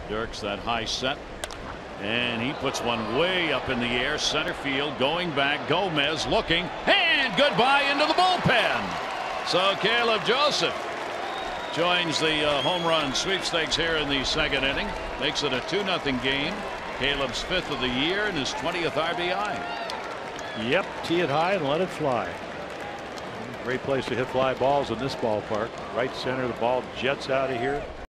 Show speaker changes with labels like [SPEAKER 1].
[SPEAKER 1] Dirks that high set. And he puts one way up in the air, center field, going back. Gomez looking, and goodbye into the bullpen. So Caleb Joseph joins the home run sweepstakes here in the second inning. Makes it a 2-0 game. Caleb's 5th of the year and his 20th RBI.
[SPEAKER 2] Yep, tee it high and let it fly. Great place to hit fly balls in this ballpark. Right center, the ball jets out of here.